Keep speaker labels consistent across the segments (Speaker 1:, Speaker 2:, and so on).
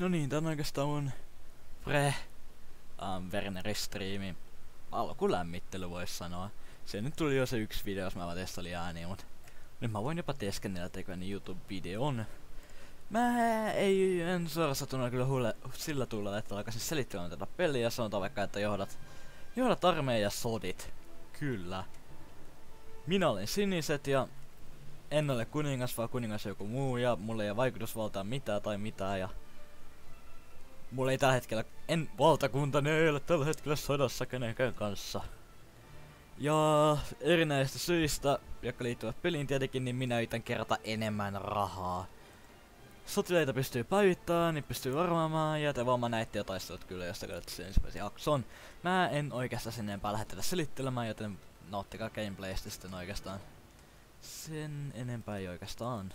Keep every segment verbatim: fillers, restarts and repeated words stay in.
Speaker 1: No niin, tää on oikeastaan mun pre um, Werneri-striimi alkulämmittely vois sanoa. Se nyt tuli jo se yksi video, jos mä vaan testailin ääniä, mut nyt mä voin jopa teeskennellä tekeväni YouTube-videon. Mä ei en suorasatuna kyllä huule, sillä tulla, että alkaisin selittämään tätä peliä ja sanotaan vaikka, että johdat, johdat armeija sodit. Kyllä. Minä olen siniset ja en ole kuningas, vaan kuningas joku muu ja mulla ei ole vaikutusvaltaa mitään tai mitään ja mulla ei tällä hetkellä, en valtakuntani ei ole tällä hetkellä sodassa kenenkään kanssa. Ja erinäisistä syistä, jotka liittyvät peliin tietenkin, niin minä yritän kerätä enemmän rahaa. Sotileita pystyy päivittämään, niin pystyy varmaamaan, ja te vaan näitte jo taistelut kyllä, jos te katsotte sen ensimmäisen jakson. Mä en oikeastaan sen enempää lähde tätä selittelemään, joten nauttikaa gameplaystä sitten oikeastaan. Sen enempää ei oikeastaan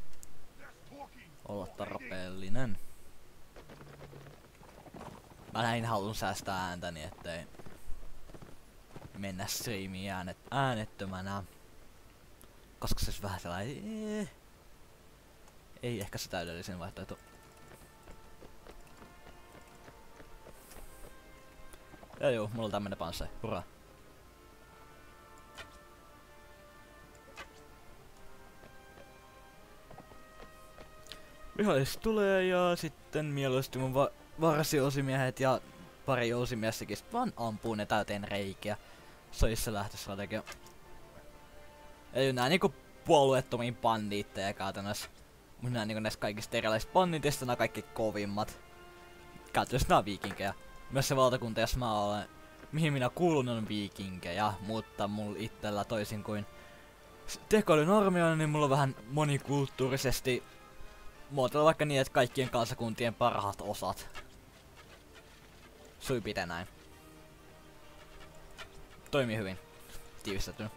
Speaker 1: olla tarpeellinen. Mä näin halun säästää ääntäni, ettei mennä striimiin äänet, äänettömänä. Koska se olisi vähän sellainen... Ee, ei ehkä se täydellisin vaihtoehto. Ja joo, mulla on tämmönen panssari. Hurraa. Viholliset tulee ja sitten mieluusti mun va varsiosimiehet ja pari jousimiestäkin vaan ampuu ne täyteen reikiä. Se olisi se lähtöstrategia. Eli nää niinku puolueettomiin bandiitteja käytännössä. Mut nää niinku näistä kaikista erilaisista banditista nää kaikki kovimmat. Käytännössä nää on viikinkejä. Myös se valtakunta, jos mä olen, mihin minä kuulun, on viikinkejä, mutta mulla itsellä toisin kuin tekoälyn armeijana, niin mulla on vähän monikulttuurisesti muotoilla vaikka niin, että kaikkien kansakuntien parhaat osat. Sui pitää näin. Toimii hyvin. Tiivistetty.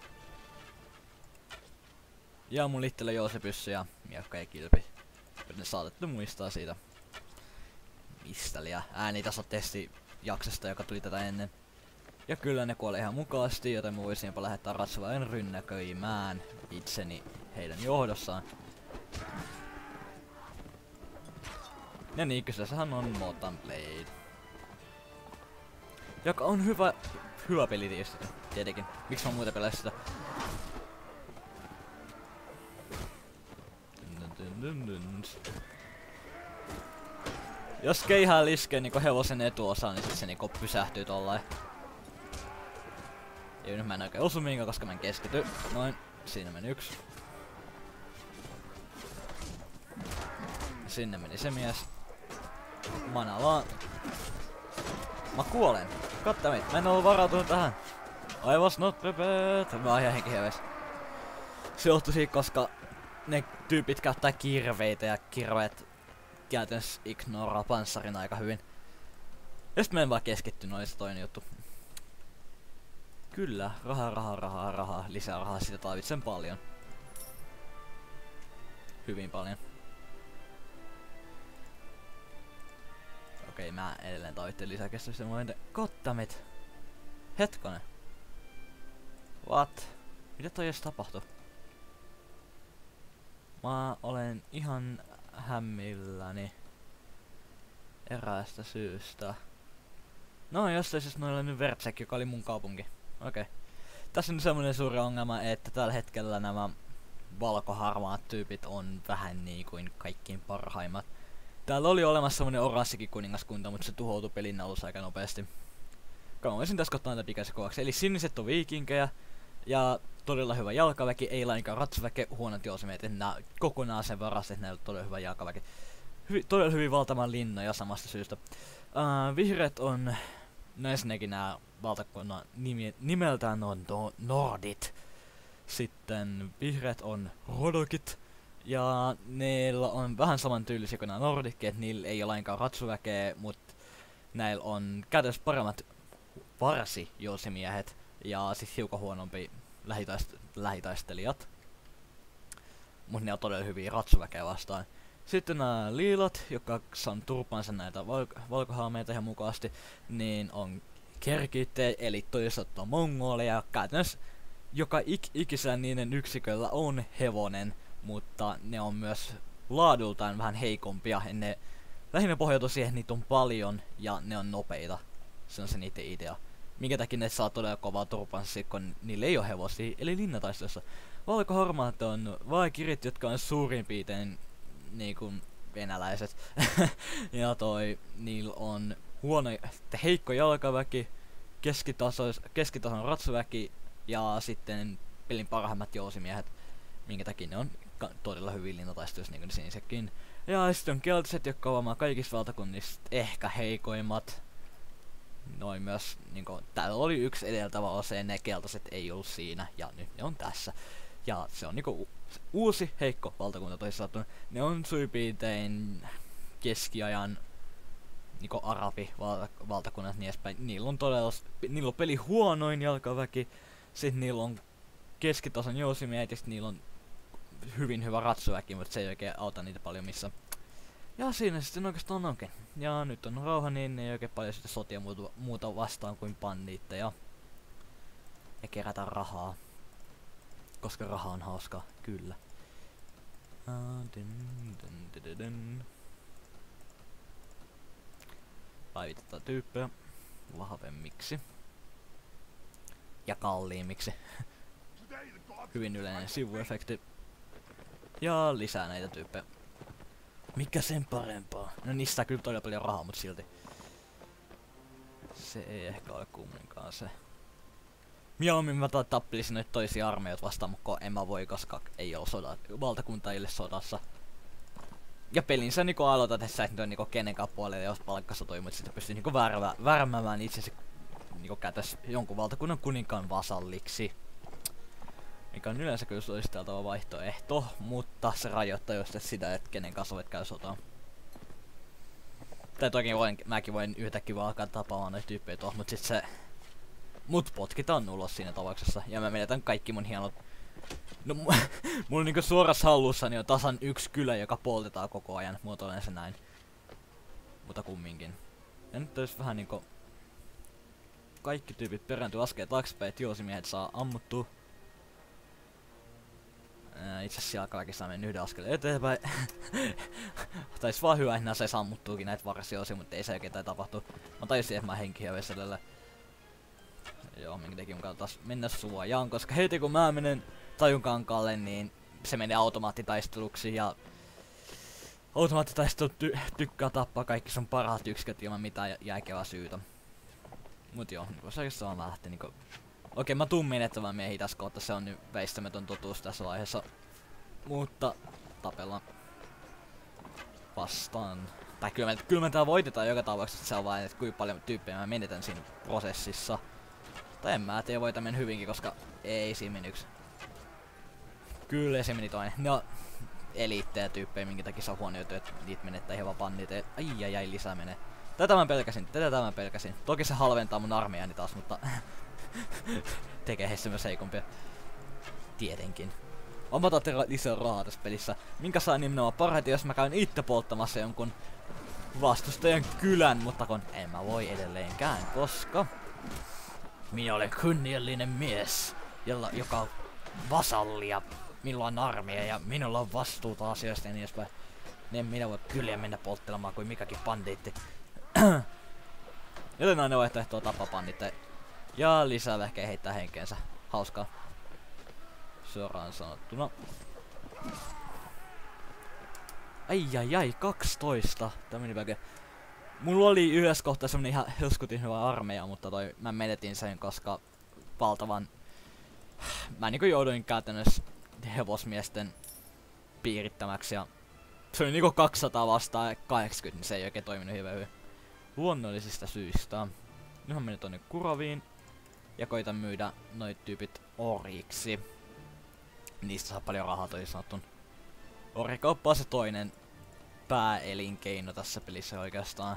Speaker 1: Ja mun itsellä jousepyssy ja miekka ja kilpi. Joten saatettu muistaa siitä mistä liian äänitasotesti jaksosta, joka tuli tätä ennen. Ja kyllä ne kuoli ihan mukaasti, joten mä voisin jopa lähettää Ratsuvain rynnäköimään itseni heidän johdossaan. Ja niin, kyseessähän on Mountain Blade. Joka on hyvä, hyvä peli tietysti, tietenkin. Miksi mä muuten pelaan sitä? Jos keihää liskee niinku hevosen etuosa, niin sit se niinku pysähtyy tollain. Ja nyt mä en oikein osu mihinkään, koska mä en keskity. Noin, siinä meni yksi. Sinne meni se mies. Mana vaan. Mä kuolen. Goddammit, mä en oo varautunut tähän. I was not prepared. Mä oon ihan henkiheves. Se johtui siitä, koska ne tyypit käyttää kirveitä ja kirveet käytännössä ignoraa panssarin aika hyvin. Ja sit mä en vaan keskittynyt, oli se toinen juttu. Kyllä, rahaa, rahaa, rahaa, rahaa, lisää rahaa, sitä tarvitsen paljon. Hyvin paljon. Okei, mä edelleen tarvitsen lisäkestävyyttä momentin. Goddammit! Hetkonen. What? Mitä toi edes tapahtui? Mä olen ihan hämmilläni eräästä syystä. No jostain siis noilla nyt Vertsek, joka oli mun kaupunki. Okei. Okay. Tässä on semmonen suuri ongelma, että tällä hetkellä nämä valkoharmaat tyypit on vähän niin kuin kaikkiin parhaimmat. Täällä oli olemassa semmonen oranssikin kuningaskunta, mutta se tuhoutui pelin alussa aika nopeasti. Mä voisin tässä ottaa näitä pikaisen kuvaksi. Eli siniset on viikinkejä ja todella hyvä jalkaväki, ei lainkaan ratsuväki, huonot jousimeet, nää kokonaan sen varassa, että näillä on todella hyvä jalkaväki. Hyvi, todella hyvin valtavan linnoja samasta syystä. Uh, vihreät on, näissäkin nää valtakunnan nimi, nimeltään on no, Nordit. Sitten vihreät on Rodokit. Ja niillä on vähän samantyylisiä kuin nämä Nordikki, että niillä ei ole lainkaan ratsuväkeä, mutta näillä on käytännössä paremmat varsijousimiehet ja siis hiukan huonompi lähitaist lähitaistelijat. Mut ne on todella hyviä ratsuväkeä vastaan. Sitten nämä liilat, jotka on turpansa näitä valko valkohaameita ihan mukaasti, niin on kerkitte, eli toisaalta on mongoleja. Käytännössä joka ik ikisellä niiden yksiköllä on hevonen, mutta ne on myös laadultaan vähän heikompia. Ne lähinnä pohjautuu siihen, että niitä on paljon ja ne on nopeita. Se on se niiden idea. Minkä takia ne saa todella kovaa turpanssia, kun niillä ei ole hevosia, eli linnataistelussa. Valkohormaat on vaikirit, jotka on suurin piirtein niinku venäläiset. ja toi, niillä on huono, heikko jalkaväki, keskitasois, keskitason ratsuväki ja sitten pelin parhaimmat jousimiehet. Minkä takia ne on todella hyvin linnataistelussa, niin kuin ne sinisetkin. Ja sitten on keltaiset, jotka ovat kaikista valtakunnista ehkä heikoimmat. Noin myös, niinku, täällä oli yksi edeltävä osa ja ne keltaiset ei ollut siinä, ja nyt ne on tässä. Ja se on niinku uusi, heikko valtakunta toisin sanottuna. Ne on suipiintein keskiajan niinku arabi valta, valtakunnat niin edespäin. Niillä on todella, niillä on peli huonoin jalkaväki, sitten niillä on keskitason jousimiehet ja sit niillä on hyvin hyvä ratsuväki, mutta se ei oikein auta niitä paljon missä. Ja siinä sitten oikeastaan onkin. Ja nyt on rauha, niin ei oikein paljon sitten sotia muuta, muuta vastaan kuin panniitteja. Ja kerätä rahaa. Koska raha on hauskaa, kyllä. Päivitetaan tyyppejä vahvemmiksi. Ja kalliimmiksi. Hyvin yleinen sivuefekti. Ja lisää näitä tyyppejä. Mikä sen parempaa? No niistä kyllä todella paljon rahaa, mut silti. Se ei ehkä ole kumminkaan se. Mieluummin mä tappelisin noita toisia armeijoita vastaan, mutta en mä voi, koska ei oo soda, valtakunta ei ole sodassa. Ja pelinsä niinku aloitat, että sä et nyt niinku kenenkään puolelle, jos palkkassa toi, mut sitten pystyy niinku värvä, värmäämään itsesi niinku kätes jonkun valtakunnan kuninkaan vasalliksi. Mikä on yleensä kyllä suositeltava vaihtoehto, mutta se rajoittaa just sitä, että kenen kanssa voit käy sotaan. Tai toki voin, mäkin voin yhtäkkiä vaan alkaa tapaamaan noita tyyppejä tuossa, mut sit se... Mut potkitaan ulos siinä tapauksessa, ja mä menetän kaikki mun hienot... No mulla niinku suorassa hallussani on tasan yksi kylä, joka poltetaan koko ajan, muotoilen se näin. Mutta kumminkin. Ja nyt olisi vähän niinku... Kaikki tyypit perääntyy askeleen taaksepäin, että jousimiehet saa ammuttua. Itse asiassa jalkaväki saa mennä yhden askeleen eteenpäin. Taisi vaan hyvä, että nää sai sammuttuukin näitä varsioisia, mutta ei se oikein tai tapahtu. Mä tajusin, että mä henkiä veselölle. Joo, minkä teki mun taas mennä suojaan, koska heti kun mä menen tajunkankaalle, niin se menee automaattitaisteluksi ja... Automaattitaistelu ty tykkää tappaa kaikki sun parhaat yksiköt ilman mitään järkevää syytä. Mut joo, niin se oikeastaan vaan lähti niinku... Okei, mä tuun menettämään miehiä tässä kohtaa, se on nyt väistämätön totuus tässä vaiheessa. Mutta tapellaan vastaan. Tai kyllä me, kyllä me tää voitetaan joka tapauksessa, se on vain, että kuinka paljon tyyppejä mä menetän siinä prosessissa. Tai en mä tiedä, voita mennä hyvinkin, koska ei siinä meni yksi. Kyllä se meni toinen. No, eliittejä tyyppejä, minkä takia se on huono juttu, että niitä menettää ihan vapaan niitä. Ai ai ai, lisää menee. Tätä mä pelkäsin, tätä mä pelkäsin. Toki se halventaa mun armeijani taas, mutta... tekee heissä myös heikompia. Tietenkin. Onpa taatte lisää rahaa tässä pelissä. Minkä saa nimenomaan parhaiten, jos mä käyn itse polttamassa jonkun vastustajan kylän, mutta kun en mä voi edelleenkään, koska minä olen kunniallinen mies, jolla, joka on vasalli ja minulla on armeija ja minulla on vastuuta asioista ja niin edespäin. Niin minä voi kyllä mennä polttelemaan kuin mikäkin bandiitti. Joten aina vaihtoehtoa tapaa bandiitteja. Ja lisää ehkä heittää henkeensä. Hauskaa. Suoraan sanottuna. Ai ai ai, kaksitoista. Tää meni väkeä. Mulla oli yhdessä kohtaa semmonen ihan helskutin hyvä armeija, mutta toi mä menetin sen, koska valtavan... Mä niinku jouduin käytännössä hevosmiesten piirittämäksi ja... Se oli niinku kaksisataa vastaan kahdeksankymmentä, niin se ei oikein toiminut hyvin hyvin. Luonnollisista syistä. Nythän meni tonne Kuraviin. Ja koitan myydä noit tyypit orjiksi. Niistä saa paljon rahaa toisin sanottuna. Orjikauppa on se toinen pääelinkeino tässä pelissä oikeastaan.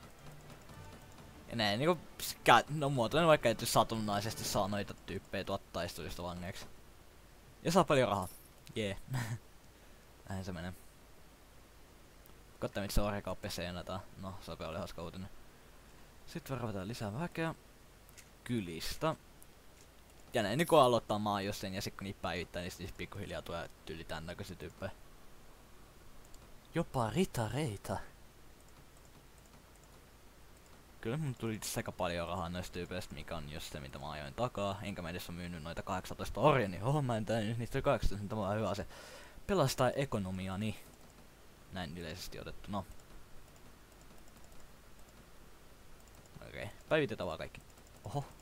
Speaker 1: Ja näin niinku... No muotoinen vaikka et satunnaisesti saa noita tyyppejä tuot taisteluista vangeiksi. Ja saa paljon rahaa. Jee. Yeah. Näin se menee. Katsotaan mitä se orjakauppa seenataan. No, se oli hauska uutinen. Sitten varvataan lisää väkeä. Kylistä. Ja näin niin kun aloittaa maan jos sen ja sit kun niitä päivittää, niin siis pikkuhiljaa tulee tyyli tän näköisiä tyyppejä. Jopa ritareita. kyllä mun tuli aika paljon rahaa noista tyypeistä, mikä on just se mitä mä ajoin takaa. Enkä mä edes oo myynyt noita kahdeksantoista orja, niin oho mä en tää niistä kahdeksantoista, mutta vaan hyvä se pelastaa ekonomiani. Näin yleisesti otettuna. Okei, okay. Päivitetään vaan kaikki. Oho. Okei,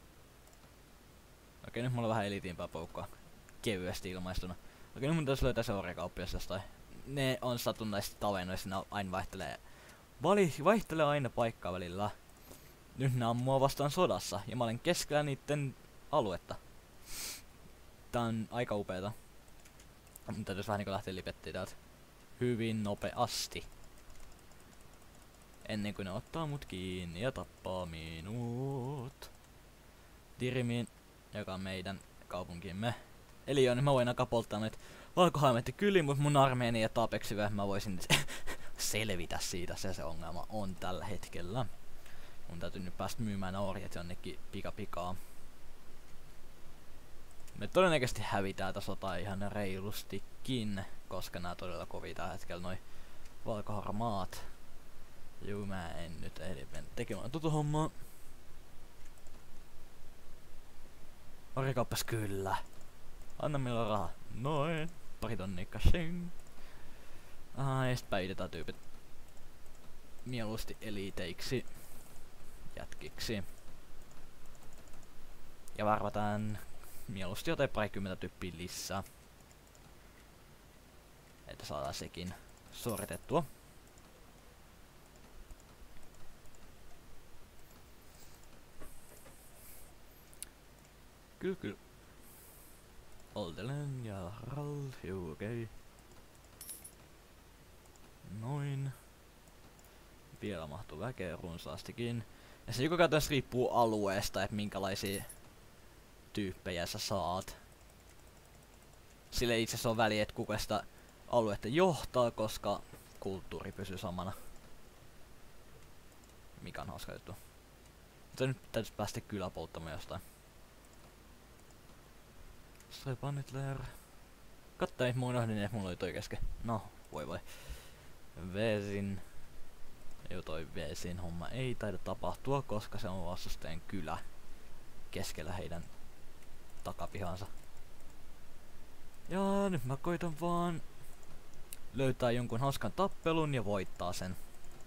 Speaker 1: okay, nyt mulla on vähän elitiimpää poukkoa. Kevyesti ilmaistuna. Okei, okay, nyt mun täytyy löytää se orjakauppias jostain. Ne on satunnaisesti tavennoissa, ne aina vaihtelee. Vali vaihtelee aina paikkaa välillä. Nyt ne on mua vastaan sodassa, ja mä olen keskellä niitten aluetta. Tää on aika upeeta. Mun täytyis vähän niinku lähteä lipettiin täältä. Hyvin nopeasti. Ennen kuin ne ottaa mut kiinni ja tappaa minut. Dirimiin, joka on meidän kaupunkimme. Eli joo, niin mä voin aika polttaa noit valkohaimetti kyliin, mut mun armeeni ja tapeksive mä voisin selvitä siitä, se se ongelma on tällä hetkellä. Mun täytyy nyt päästä myymään orjat jonnekin pika pikaa. Me todennäköisesti hävitään tätä sotaa ihan reilustikin, koska nää todella kovia tällä hetkellä noi valkoharmaat. Juu, mä en nyt ehdi mennä tekemään tuota hommaa. Orjakauppas kyllä. Anna meillä rahaa. Noin. Pari tonnia kashing. Aha, ja sit päivitetään tyypit mieluusti eliteiksi. Jätkiksi. Ja varvataan mieluusti jotain parikymmentä tyyppiä lisää. Että saadaan sekin suoritettua. Kyllä, kyllä. Oltelen ja rall, juu okei. Okay. Noin. Vielä mahtuu väkeä runsaastikin. Ja se joka käytännössä riippuu alueesta, että minkälaisia tyyppejä sä saat. Sillä itse asiassa on väliä, että kuka sitä aluetta johtaa, koska kulttuuri pysyy samana. Mikä on hauska juttu. Mutta nyt täytyisi päästä kyllä polttamaan jostain. Strepanitler. Kattain, mä unohdin, että mulla oli toi kesken. No, voi voi. Vesin. Joo, toi Vesin homma ei taida tapahtua, koska se on vastustajan kylä keskellä heidän takapihansa. Ja nyt mä koitan vaan löytää jonkun hauskan tappelun ja voittaa sen.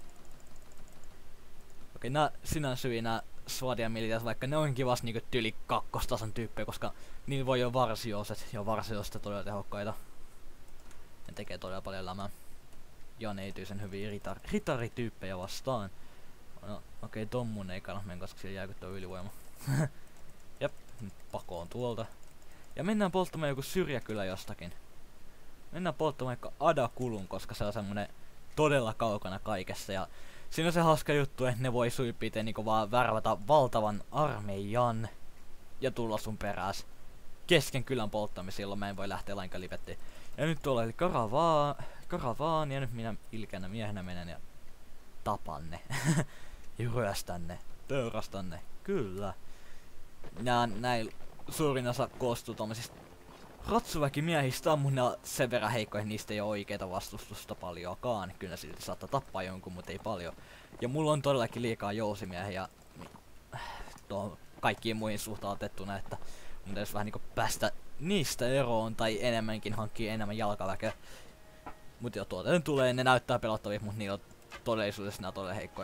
Speaker 1: Okei, nää sinänsä nää Swadian militiat, vaikka ne onkin vasta niinku tyli kakkostason tyyppejä, koska niin voi jo varsioset, ja varsioset todella tehokkaita. Ne tekee todella paljon lämää. Ja ne erityisen hyviä ritar ritarityyppejä vastaan. No, okei, okay, tommun ei kannata mennä, koska siellä jääkyttää ylivoima. Jep, nyt pakoon tuolta. Ja mennään polttamaan joku syrjäkylä jostakin. Mennään polttamaan vaikka Adakulun, koska se on semmonen todella kaukana kaikessa. Ja siinä on se hauska juttu, että ne voi suipiteen niinku vaan värvätä valtavan armeijan ja tulla sun peräs kesken kylän polttamisen, silloin mä en voi lähteä lainkaan lipettiin. Ja nyt tuolla oli karavaan, karavaan ja nyt minä ilkeänä miehenä menen ja tapan ne. Ja ryöstän ne, teurastan ne, kyllä. Nää näin suurin osa koostuu tommosista ratsuväkimiehistä, mutta ne on sen verran heikkoja, niistä ei oo oikeeta vastustusta paljoakaan. Kyllä silti saattaa tappaa jonkun, mutta ei paljon. Ja mulla on todellakin liikaa jousimiehiä tuohon kaikkiin muihin suhtautettuna, että mun täytyisi vähän niinku päästä niistä eroon tai enemmänkin hankkia enemmän jalkaväkeä. Mut jo tuote tulee, ne näyttää pelottavia, mut niillä on todellisuudessa nää todella heikkoja.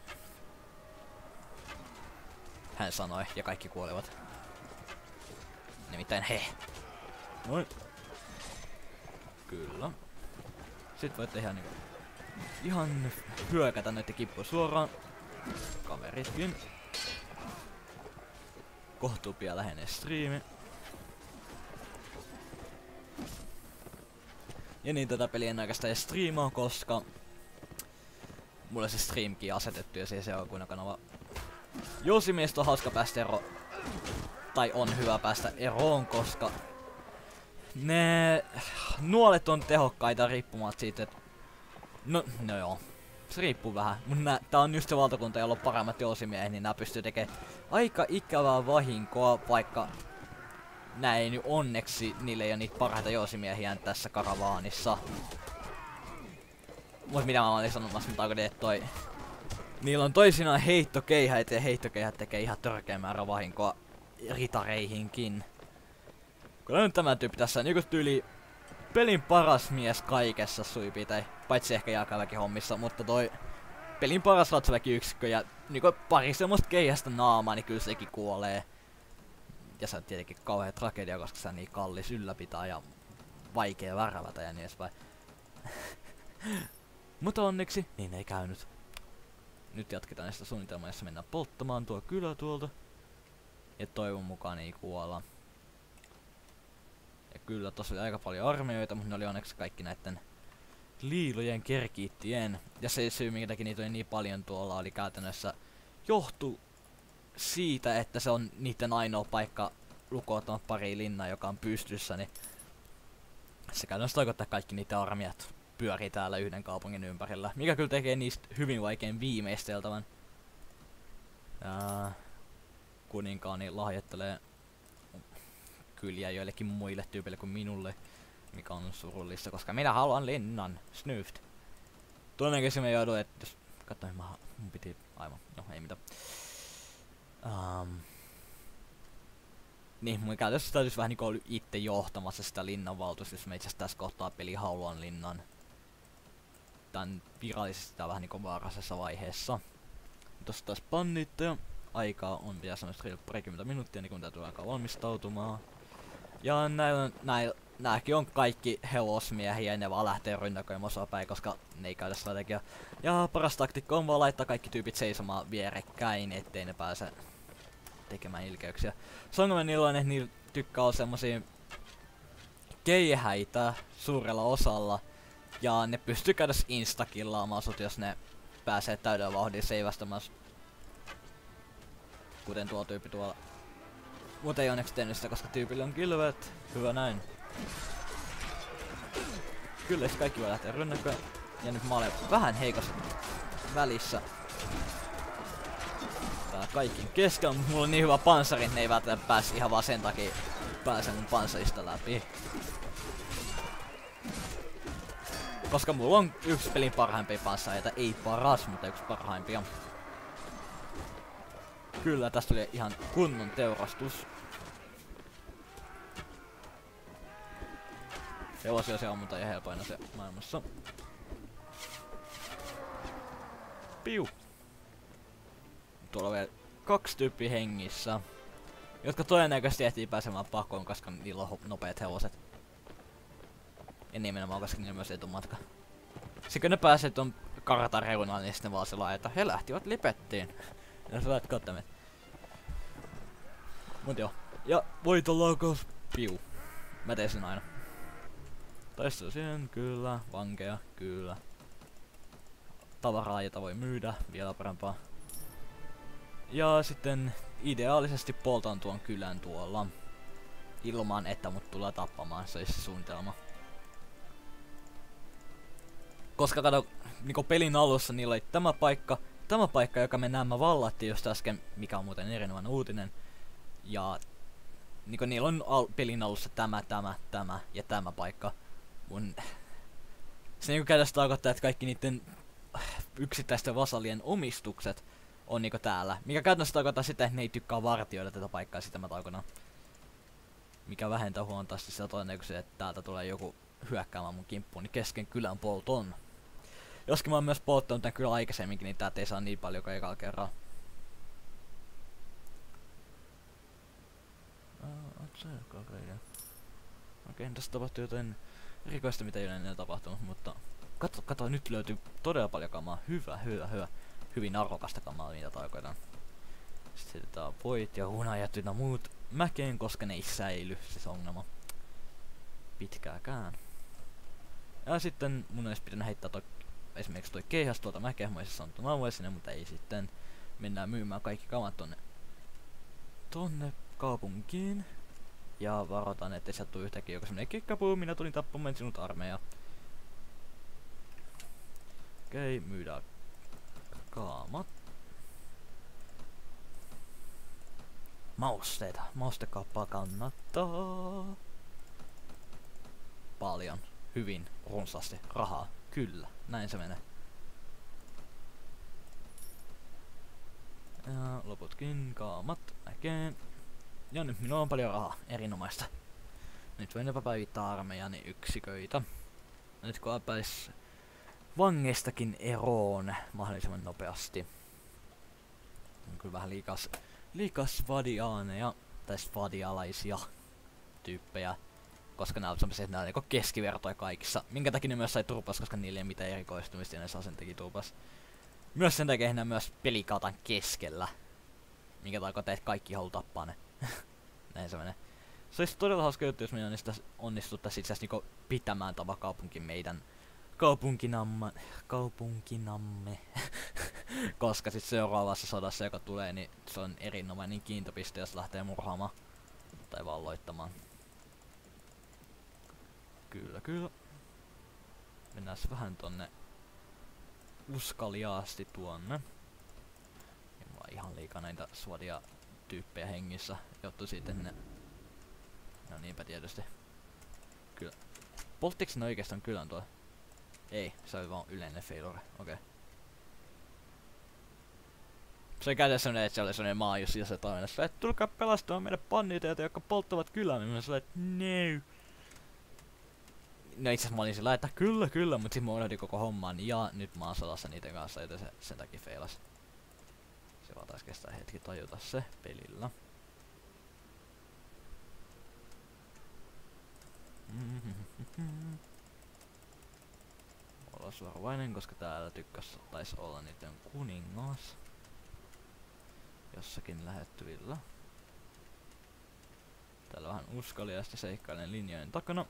Speaker 1: Hän sanoi, ja kaikki kuolivat. Nimittäin he. Noin. Kyllä. Sitten voitte ihan niinku ihan hyökätä noitten kippuun suoraan. Kaveritkin. Kohtuu pian lähenee striimi. Ja niin tätä peliä en oikeastaan edes striimaa, koska mulla se streamkin asetettu ja siihen seurakunnan kanava. Jousimiestä on hauska päästä ero. Tai on hyvä päästä eroon, koska ne nuolet on tehokkaita riippumatta siitä, että no, no joo, se riippuu vähän. Mut nää, tää on just se valtakunta, jolla on paremmat jousimiehet, niin nää pystyy tekemään aika ikävää vahinkoa, vaikka näin nyt onneksi niille ei oo niitä parhaita jousimiehiä tässä karavaanissa. Mut mitä mä olin sanomassa, mutta onko teet toi Niillä on toisinaan heittokeihäitä ja heittokeihät tekee ihan törkeä määrä vahinkoa ritareihinkin. Kyllä nyt tämä tyyppi tässä on niinku tyyli pelin paras mies kaikessa suipitai, paitsi ehkä jalkaväki hommissa, mutta toi pelin paras ratsaväkiyksikkö ja niinku pari semmoista keihästä naamaa, niin kyllä sekin kuolee. Ja se on tietenkin kauhea tragedia, koska se on niin kallis ylläpitää ja vaikea värvätä ja niin edespäin. Mutta onneksi niin ei käynyt. Nyt jatketaan näistä suunnitelmaa, jossa mennään polttamaan tuo kylä tuolta. Ja toivon mukaan ei kuolla. Ja kyllä tossa oli aika paljon armeijoita, mutta ne oli onneksi kaikki näitten liilojen kerkiittien. Ja se syy, minkä takia niitä oli niin paljon tuolla, oli käytännössä johtu siitä, että se on niiden ainoa paikka lukoon pari linnaa, joka on pystyssä, niin se käytännössä tarkoittaa, että kaikki niitä armiat pyörii täällä yhden kaupungin ympärillä, mikä kyllä tekee niistä hyvin vaikein viimeisteltävän. Ja kuninkaani lahjoittelee kyliä joillekin muille tyypille kuin minulle, mikä on surullista, koska minä haluan linnan. Snyft. Todennäköisesti me joudun, että jos katsoin, mä mun piti aivan, no ei mitään. Um, niin, mun käytössä täytyisi vähän niinku olla itse johtamassa sitä linnanvaltuusta, jos me itse tässä kohtaa peli haluan linnan. Tän virallisesti tää vähän niinku vaarallisessa vaiheessa. Tossa taas pannitte ja aikaa on vielä sanoista parikymmentä minuuttia, niin kun täytyy alkaa valmistautumaan. Ja näillä, näillä, nääkin on kaikki hevosmiehiä ja ne vaan lähtee rynnäköön osapäin, koska ne ei käytä strategiaa. Ja paras taktiikka on vaan laittaa kaikki tyypit seisomaan vierekkäin, ettei ne pääse tekemään ilkeyksiä. Songomen iloinen, että niillä tykkää olla semmosia keihäitä suurella osalla. Ja ne pystyy käydä instakillaamaan sut, jos ne pääsee täydellä vauhdilla seivästämään. Kuten tuo tyyppi tuolla. Mut ei onneksi tehnyt sitä, koska tyypillä on kilvet. Hyvä näin. Kyllä sit kaikki voi lähteä rynnäköön. Ja nyt mä olen vähän heikossa välissä. Tää kaikin keskellä, mutta mulla on niin hyvä panssari, että ne ei välttämättä pääs ihan vaan sen takia pääse mun panssarista läpi. Koska mulla on yksi pelin parhaimpia panssareita, ei paras, mutta yksi parhaimpia. Kyllä, tästä tuli ihan kunnon teurastus. Hevosia se on, mutta ei helpoina se maailmassa. Piu! Tuolla on vielä kaksi tyyppiä hengissä, jotka todennäköisesti ehtii pääsemään pakoon, koska niillä on nopeat hevoset. Ja nimenomaan, koska niillä on myös etumatka. Sitten kun ne pääsee tuon kartan reunaan, niin sitten vaan sillä että he lähtivät Lipettiin. Ja sä lähdet katsomaan. Mut joo. Ja voitolaukaus. Piu. Mä teen sen aina. Taistelu siihen, kyllä. Vankeja, kyllä. Tavaraa, jota voi myydä, vielä parempaa. Ja sitten ideaalisesti poltan tuon kylän tuolla. Ilman, että mut tulee tappamaan, se olisi se suunnitelma. Koska kato, niinku pelin alussa niillä oli tämä paikka, tämä paikka, joka me näemme vallattiin just äsken, mikä on muuten erinomainen uutinen. Ja niinku niillä on al pelin alussa tämä, tämä, tämä ja tämä paikka. Mun se niinku käytännössä tarkoittaa, että kaikki niiden yksittäisten vasallien omistukset on niinku täällä. Mikä käytännössä tarkoittaa sitä, että ne ei tykkää vartioida tätä paikkaa, sitä mä tarkoitan. Mikä vähentää huomattavasti sitä todennäköisesti, että täältä tulee joku hyökkäämään mun kimppuun, niin kesken kylän polton. Joskin mä oon myös polttanut tän kyllä aikaisemminkin, niin täältä ei saa niin paljon kuin ekalla kerralla. Okei, tässä tapahtuu jotain rikoista, mitä ei ole ennen tapahtunut, mutta katso, katso, nyt löytyy todella paljon kamaa. Hyvä, hyvä, hyvä. Hyvin arvokasta kamaa, mitä tarkoitan. Sitten otetaan voit ja hunajat ynnä muut mäkeen, koska ne ei säily, siis ongelma. Pitkääkään. Ja sitten mun olisi pitänyt heittää toi, esimerkiksi toi keihäs tuolta mäkeä, mä olisin sanottu nauvoja sinne, mutta ei sitten. Mennään myymään kaikki kamat tonne, tonne kaupunkiin. Ja varoitan, ettei sieltä tule yhtäkkiä joku semmonen kikkapuu, minä tulin tappamaan sinut armeija. Okei, myydään kaamat. Mausteita. Maustekauppaa kannattaa. Paljon. Hyvin. Runsaasti. Rahaa. Kyllä. Näin se menee. Ja loputkin kaamat näkee. Ja nyt minulla on paljon rahaa. Erinomaista. Nyt voin jopa päivittää armeijani yksiköitä. Ja nyt kun pääs vangeistakin eroon mahdollisimman nopeasti. On kyllä vähän liikas, liikas svadiaaneja tai svadialaisia tyyppejä. Koska nämä on semmoset, että nämä on niinku keskivertoja kaikissa. Minkä takia ne myös sai turpas, koska niillä ei mitään erikoistumista ja ne saa sen takia turpas. Myös sen takia ne myös pelikautan keskellä. Minkä tarkoittaa, että kaikki haluaa tappaa ne. Näin se menee. Se olisi todella hauska juttu, jos me onnistuttaisiin itse asiassa niinku pitämään tämä kaupunki meidän kaupunkinamme. Kaupunkinamme. Koska sit seuraavassa sodassa, joka tulee, niin se on erinomainen kiintopiste, jos lähtee murhaamaan. Tai valloittamaan. Kyllä, kyllä. Mennään vähän tonne uskaliaasti tuonne. Ja mulla on ihan liikaa näitä swadia tyyppejä hengissä, jotta sitten ne... No niinpä tietysti. Kyllä. Polttiks ne oikeastaan kylän tuo? Ei, se oli vaan yleinen failure. Okei. Okay. Se oli käytännössä sellainen, että se oli sellainen maa, jos se toiminnassa, että tulkaa pelastamaan meidän panniteita, jotka polttavat kylän, niin mä sanoin, että no. No itse asiassa mä olin sillä, että kyllä, kyllä, mut sit mä unohdin koko homman ja nyt mä oon sodassa niiden kanssa, joten se sen takia feilas. Se vaan taas kestää hetki tajuta se pelillä. Olla suoravainen, koska täällä tykkäs taisi olla niiden kuningas. Jossakin lähettyvillä. Täällä vähän uskaliaista seikkailen linjojen takana.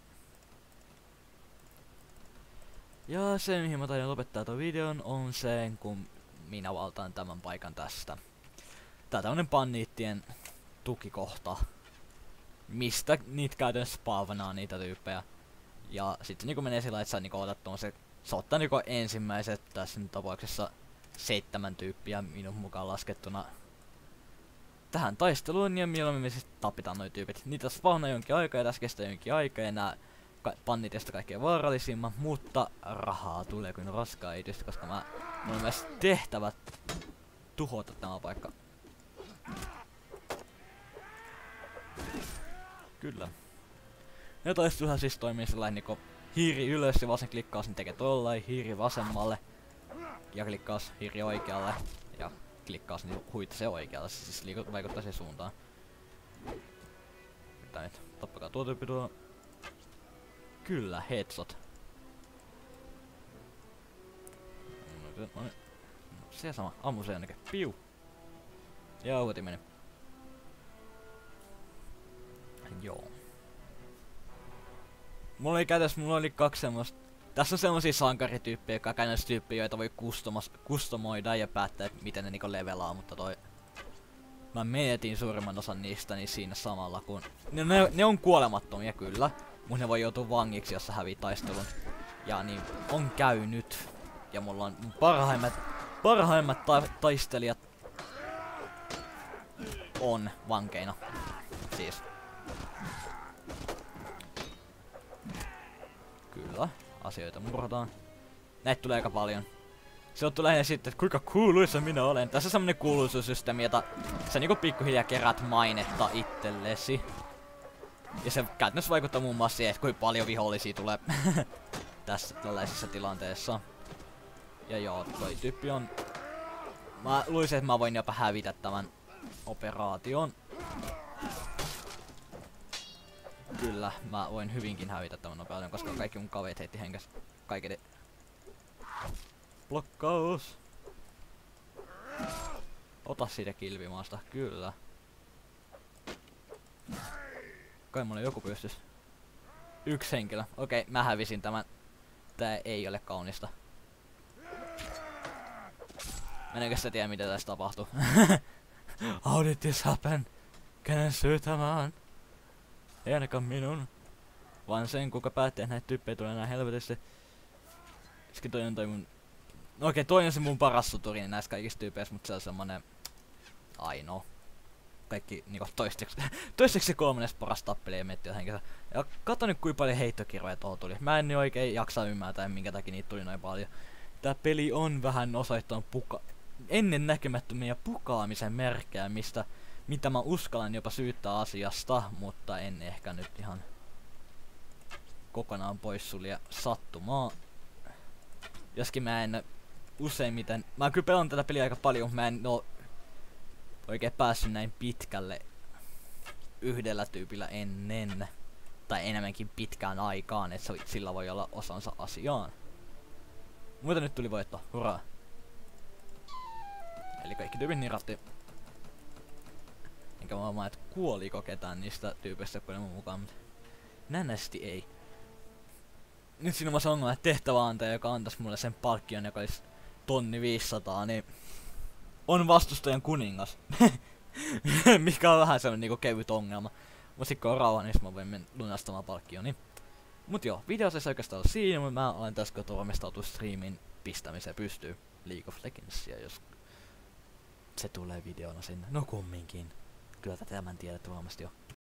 Speaker 1: Ja se, mihin mä taidan lopettaa ton videon, on se, kun minä valtaan tämän paikan tästä. Tää on tämmönen panniittien tukikohta, mistä niitä käytännössä spaavanaa niitä tyyppejä. Ja sitten niinku menee sillä, että sä niinku otat tuon se, sä ottaa niinku ensimmäiset tässä tapauksessa seitsemän tyyppiä minun mukaan laskettuna tähän taisteluun, ja mieluummin me siis tapitaan noi tyypit. Niitä spawnaa jonkin aikaa ja tässä kestää jonkin aikaa ja nää pannitista kaikkein vaarallisimmat, mutta rahaa tulee kuin raskaa itystä, koska mä, mulla on myös tehtävät tuhota tämä paikka. Kyllä. Ja taisteluhan siis toimii sellainen niinku hiiri ylös ja vasen klikkaus, niin tekee tollain, hiiri vasemmalle ja klikkaus hiiri oikealle ja klikkaus niin huita se oikealle, se siis liiku, vaikuttaa siihen suuntaan. Mitä nyt? Tappakaa tuo tyyppi tuo. Kyllä, headshot. No, no, no, se sama, ammu se ainakin. Piu! Ja uuti meni. Joo. Mulla oli käytössä, mulla oli kaksi semmoista. Tässä on semmosia sankarityyppejä, käytännössä tyyppejä, joita voi kustomoida ja päättää, miten ne niinku levelaa, mutta toi... Mä menetin suurimman osan niistä niin siinä samalla kun... Ne, ne, ne on kuolemattomia kyllä, mutta ne voi joutua vangiksi, jos sä hävii taistelun. Ja niin on käynyt. Ja mulla on mun parhaimmat, parhaimmat ta taistelijat on vankeina. Siis. Kyllä, asioita murhataan. Näitä tulee aika paljon. Se on lähinnä sitten, että kuinka kuuluisa minä olen. Tässä on semmonen kuuluisuussysteemi, jota sä niinku pikkuhiljaa kerät mainetta itsellesi. Ja se käytännössä vaikuttaa muun muassa siihen, että kuinka paljon vihollisia tulee tässä tällaisessa tilanteessa. Ja joo, toi tyyppi on... Mä luulisin, että mä voin jopa hävitä tämän operaation. Kyllä, mä voin hyvinkin hävitä tämän operaation, koska kaikki mun kaveet heitti henkäs kaiketi. Blokkaus! Ota siitä kilvimaasta, kyllä. Kai mulla joku pystys. Yksi henkilö. Okei, mä hävisin tämän. Tää ei ole kaunista. Mä en oikeastaan tiedä mitä tässä tapahtuu. How did this happen? Kenen syy tämä on? Ei ainakaan minun. Vaan sen kuka päätti, että näitä tyyppejä tulee nää helvetissä. Sitten toinen toi mun... No okei, toinen on se mun paras suturi näistä kaikista tyypeistä, mutta se on semmonen... ainoa. Kaikki niinku toisteksi, toisteksi se kolmannes paras tappelija mettiä henkilö. Ja katso nyt kuinka paljon heittokirjoja tuohon tuli. Mä en niin oikein jaksa ymmärtää minkä takia niitä tuli noin paljon. Tää peli on vähän osoittanut puka... ennen näkemättömiä pukaamisen merkkejä, mistä, mitä mä uskallan jopa syyttää asiasta, mutta en ehkä nyt ihan kokonaan poissulje sattumaa. Joskin mä en useimmiten... Mä kyllä pelaan tätä peliä aika paljon, mutta mä en oo oikein päässyt näin pitkälle yhdellä tyypillä ennen. Tai enemmänkin pitkään aikaan, että sillä voi olla osansa asiaan. Mutta nyt tuli voitto, hurraa! Eli kaikki tyypit nirahti. Enkä mä vaan, että kuoliko ketään niistä tyypeistä, kun ne mun mukaan, mutta nännästi ei. Nyt siinä on ongelma, että tehtäväantaja, joka antaisi mulle sen palkkion, joka olisi tonni viisisataa, niin on vastustajan kuningas. Mikä on vähän sellainen niinku kevyt ongelma. Mut sit kun on rauha, niin mä voin mennä lunastamaan palkkioni. Mut joo, video se oikeastaan on siinä, mutta mä olen tässä kotoa valmistautunut striimin pistämiseen pystyy League of Legendsia, jos se tulee videona sinne. No kumminkin. Kyllä tätä tämän tiedätte varmasti jo.